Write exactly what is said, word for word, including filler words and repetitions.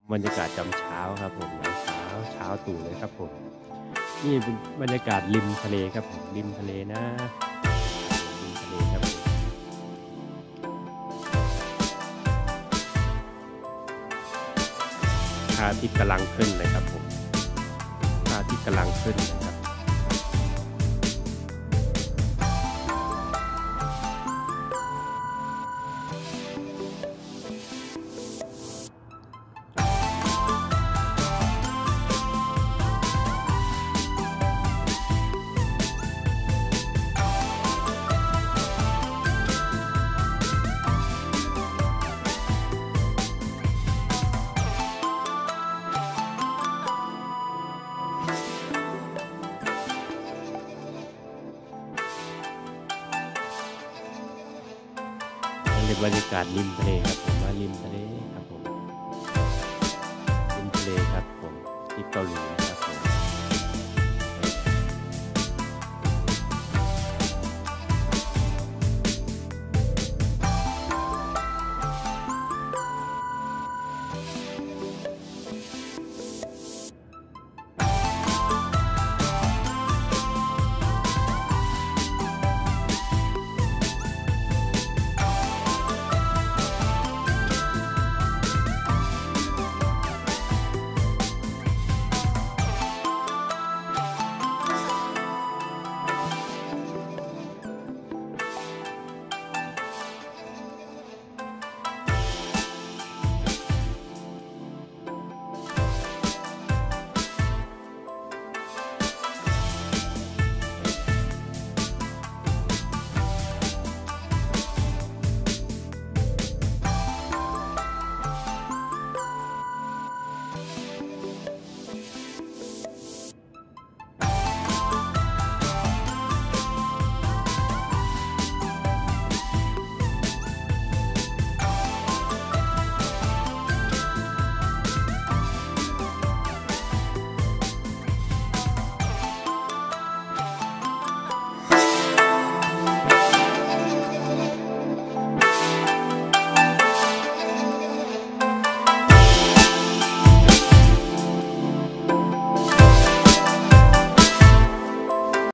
บรรยากาศยามเช้าครับผมยามเช้าเช้าตรู่เลยครับผมนี่เป็นบรรยากาศริมทะเลครับผมริมทะเลนะริมทะเลครับผมพระอาทิตย์กำลังขึ้นเลยครับผมพระอาทิตย์กำลังขึ้นนะครับเป็นบรรยากาศริมทะเลครับผมมาริมทะเลครับผมริมทะเลครับผมที่เกาหลี